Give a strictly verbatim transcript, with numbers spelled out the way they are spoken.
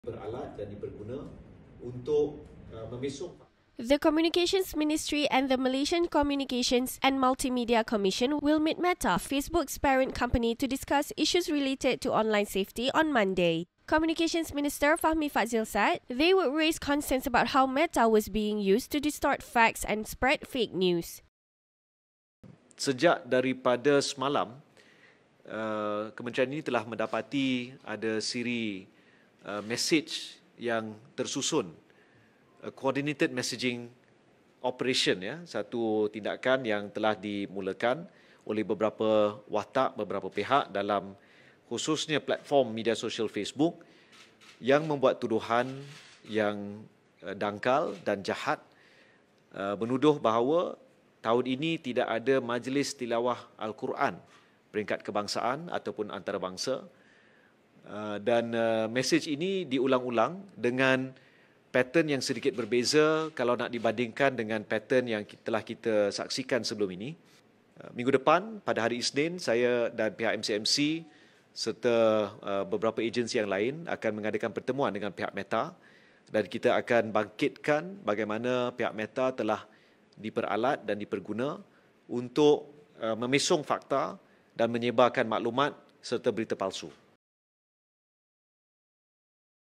beralat dan diperguna untuk uh, memesong. The Communications Ministry and the Malaysian Communications and Multimedia Commission will meet Meta, Facebook's parent company, to discuss issues related to online safety on Monday. Communications Minister Fahmi Fadzil said they would raise concerns about how Meta was being used to distort facts and spread fake news. Sejak daripada semalam, uh, kementerian ini telah mendapati ada siri uh, message yang tersusun, uh, coordinated messaging operation, ya, satu tindakan yang telah dimulakan oleh beberapa watak, beberapa pihak dalam khususnya platform media sosial Facebook yang membuat tuduhan yang uh, dangkal dan jahat, uh, menuduh bahawa tahun ini tidak ada majlis tilawah Al-Quran peringkat kebangsaan ataupun antarabangsa, dan mesej ini diulang-ulang dengan pattern yang sedikit berbeza kalau nak dibandingkan dengan pattern yang telah kita saksikan sebelum ini. Minggu depan pada hari Isnin, saya dan pihak M C M C serta beberapa agensi yang lain akan mengadakan pertemuan dengan pihak Meta, dan kita akan bangkitkan bagaimana pihak Meta telah diperalat dan diperguna untuk memesong fakta dan menyebarkan maklumat serta berita palsu.